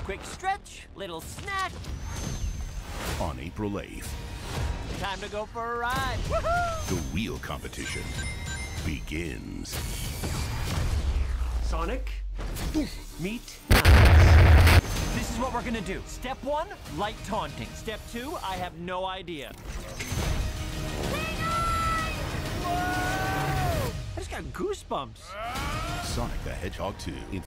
Quick stretch, little snack. On April 8th, Time to go for a ride. Woohoo! the real competition begins. Sonic, meet Knuckles. This is what we're gonna do. Step 1, light taunting. Step 2, I have no idea. Whoa! I just got goosebumps. Sonic the Hedgehog 2.